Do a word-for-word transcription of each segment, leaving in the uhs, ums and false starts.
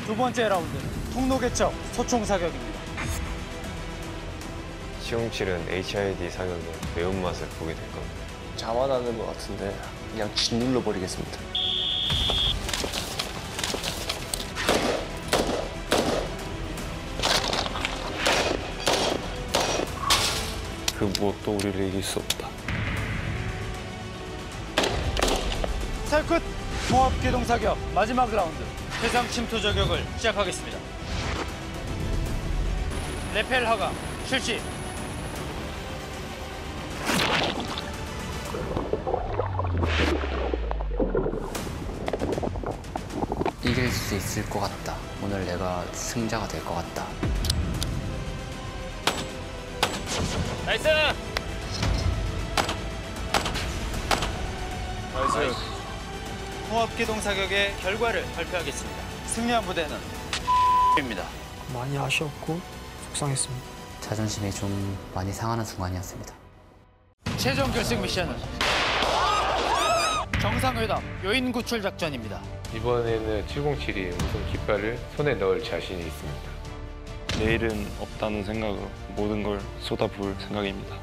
두 번째 라운드 통로개척 소총 사격입니다. 시공칠은 에이치아이디 사격의 매운맛을 보게 될 겁니다. 자만하는 것 같은데 그냥 짓눌러 버리겠습니다. 그 무엇도 우리를 이길 수 없다. 살 끝! 통합 기동 사격 마지막 라운드 해상 침투 저격을 시작하겠습니다. 레펠 하강 실시. 이길 수 있을 것 같다. 오늘 내가 승자가 될 것 같다. 나이스! 나이스. 통합 기동 사격의 결과를 발표하겠습니다. 승리한 부대는 입니다. 많이 아쉬웠고 속상했습니다. 자존심이 좀 많이 상하는 순간이었습니다. 최종 결승 미션은 정상회담 요인 구출 작전입니다. 이번에는 칠공칠이 우승 깃발을 손에 넣을 자신이 있습니다. 내일은 없다는 생각으로 모든 걸 쏟아부을 생각입니다.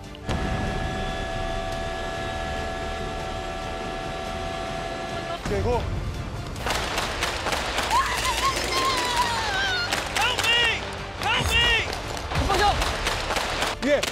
그리고 예.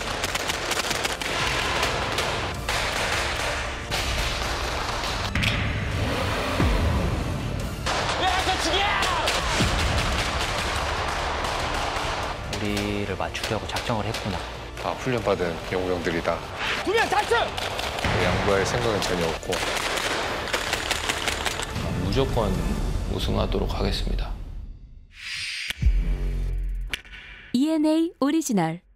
우리를 맞추려고 작정을 했구나. 다 훈련받은 영웅들이다. 두명 탈출! 양보할 생각은 전혀 없고 무조건 우승하도록 하겠습니다. 이엔에이 오리지널